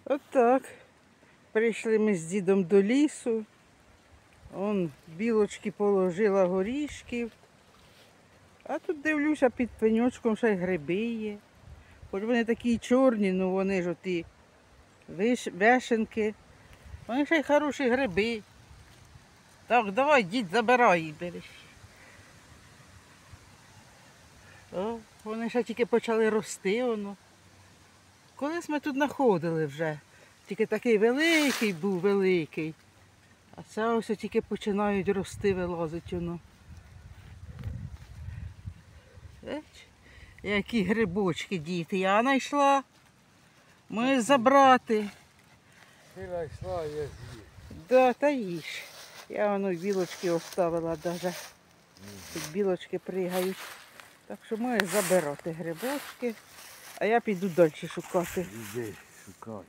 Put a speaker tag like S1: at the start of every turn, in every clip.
S1: От так. Прийшли ми з дідом до лісу. Он білочки положила горішків. А тут дивлюся, під пеньочком ще й гриби є. Хоч вони такі чорні, ну вони ж оті вишенки. Вони ще й хороші гриби. Так, давай, дід, забирай їх, бери. О, вони ще тільки почали рости, воно. Колись ми тут знаходили вже. Тільки такий великий був, великий. А це ось тільки починають рости, вилазить воно. Які грибочки, діти. Я знайшла. Ми забрати.
S2: Ти знайшла, я з'їв.
S1: Да, та їж. Я воно білочки оставила навіть. Тут білочки пригають. Так що ми забирати грибочки. А я піду далі шукати.
S2: Іди, шукай.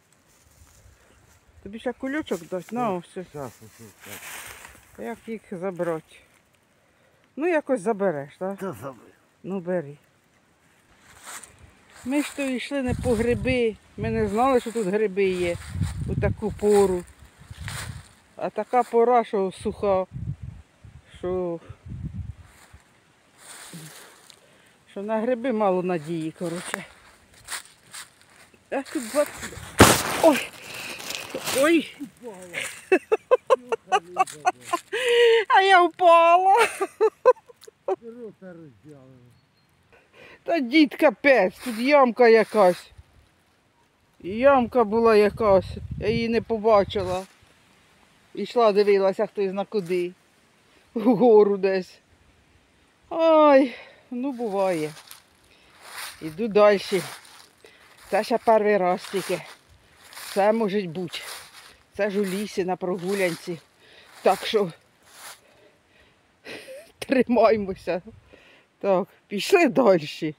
S1: Тобі ще кульочок дати? На, все.
S2: Зараз шукай.
S1: Як їх забрати? Ну, якось забереш, так?
S2: Та забив.
S1: Ну, бери. Ми ж то йшли не по гриби. Ми не знали, що тут гриби є у таку пору. А така пора, що суха, що на гриби мало надії, коротше. А тут 20... Ой! Ой! А я впала!
S2: Рота розділила.
S1: Та дід капець, тут ямка якась. Ямка була якась, я її не побачила. Ішла, дивилася, хтось на куди. Вгору десь. Ой, ну буває. Іду далі. Це ще перший раз тільки. Це може бути. Це ж у лісі на прогулянці. Так що тримаймося. Так, пішли далі.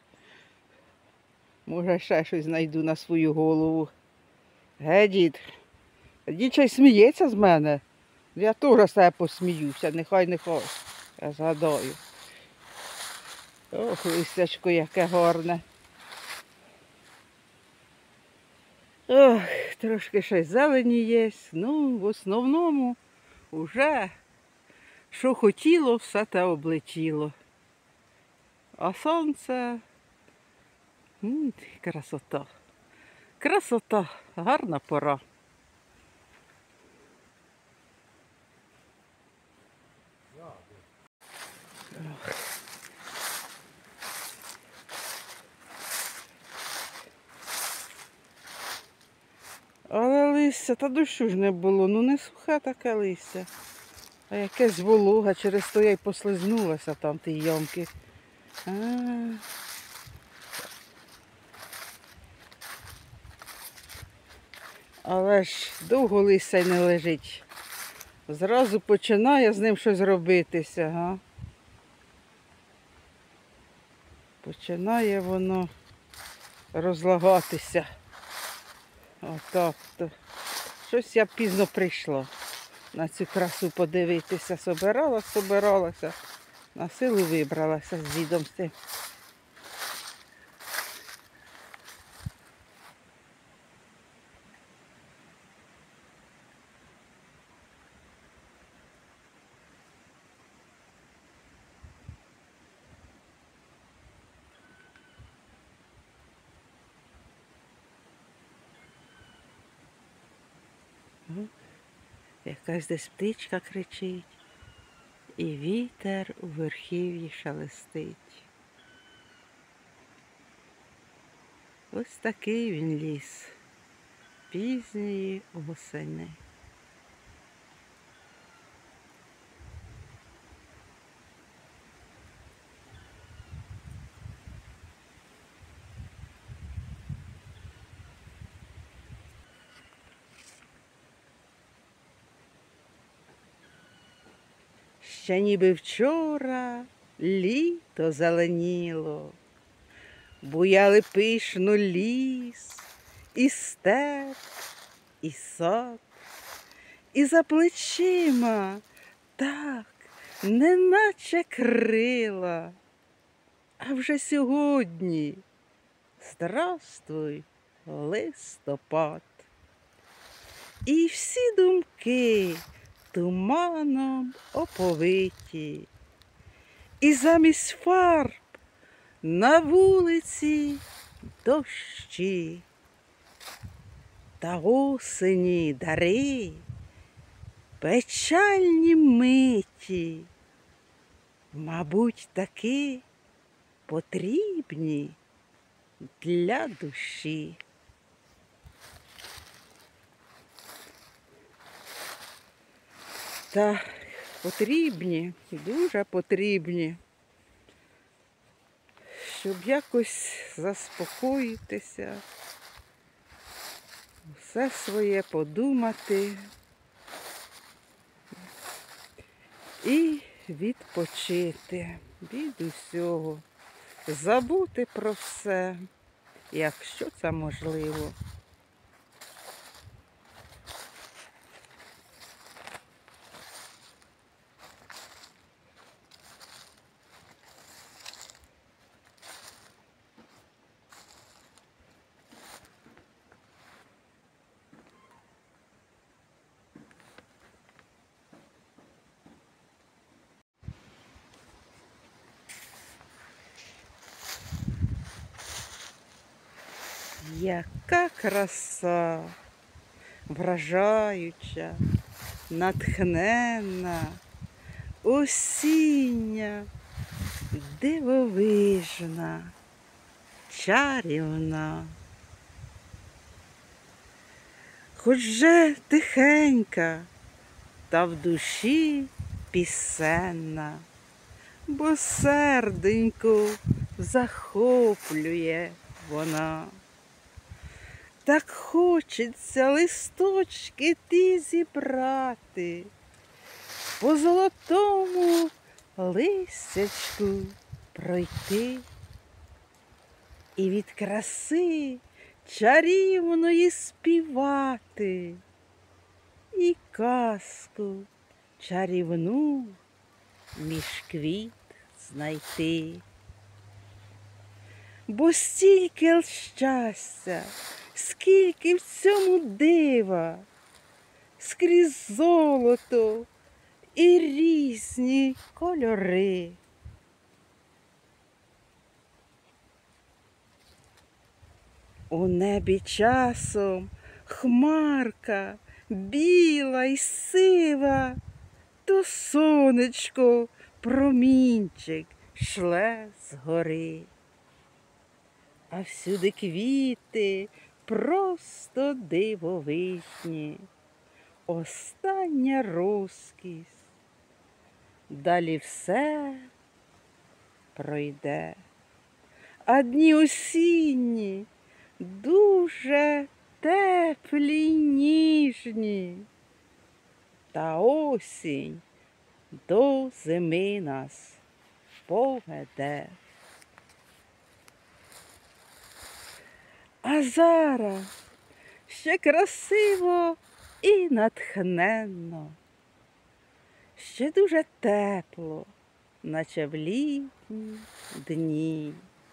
S1: Може ще щось знайду на свою голову. Дід. Дід щось сміється з мене. Я теж з себе посміюся, нехай. Я згадаю. Ох, листячко яке гарне. Ох, трошки ще й зелені є. Ну, в основному вже що хотіло, все те облетіло. А сонце, красота. Красота, гарна пора. Але листя, та дощу ж не було, ну не сухе таке листя. А якесь волога, через то я й послизнулася там ті ямки. Але ж довго листя й не лежить. Зразу починає з ним щось робитися. Га? Починає воно розлагатися. Отак то. Щось я пізно прийшла на цю красу подивитися. Собиралася. На силу вибралася з дідом з тим. Якась десь птичка кричить, і вітер у верхів'ї шелестить. Ось такий він ліс пізньої осени. Ще ніби вчора літо зеленіло, буяли пишно ліс, і степ, і сад, і за плечима так, неначе крила. А вже сьогодні здравствуй, листопад. і всі думки туманом оповиті. І замість фарб на вулиці дощі. Та осені дари, печальні миті, мабуть, таки потрібні для душі. Та потрібні, дуже потрібні, щоб якось заспокоїтися, все своє подумати і відпочити від усього, забути про все, якщо це можливо. Яка краса, вражаюча, натхненна, осіння, дивовижна, чарівна. Хоч же тихенька, та в душі пісенна, бо серденько захоплює вона. Так хочеться листочки ті зібрати, по золотому листячку пройти і від краси чарівної співати, і казку чарівну між квіт знайти. Бо стільки щастя, скільки в цьому дива, скрізь золото і різні кольори. У небі часом хмарка біла й сива, то сонечко промінчик шле згори. А всюди квіти просто дивовижні, остання розкість, далі все пройде. А дні осінні дуже теплі й ніжні, та осінь до зими нас поведе. А зараз ще красиво і натхненно, ще дуже тепло, наче в літні дні.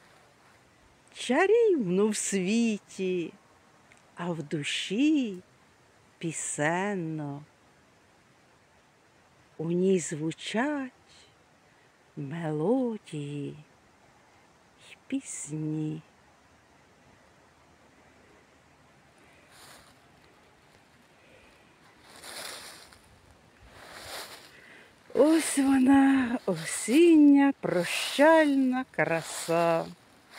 S1: Чарівно в світі, а в душі пісенно. У ній звучать мелодії й пісні. Ось вона, осіння прощальна краса.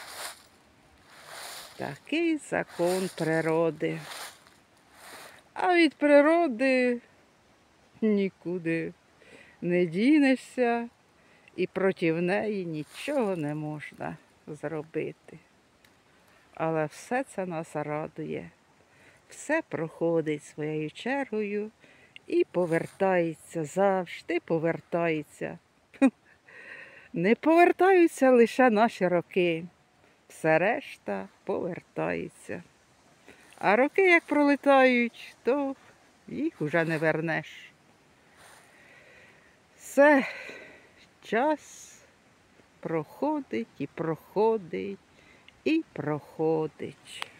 S1: Такий закон природи. А від природи нікуди не дінешся і проти неї нічого не можна зробити. Але все це нас радує. Все проходить своєю чергою і повертається, завжди повертається. Не повертаються лише наші роки. Все решта повертається. А роки, як пролетають, то їх уже не вернеш. Все, час проходить і проходить і проходить.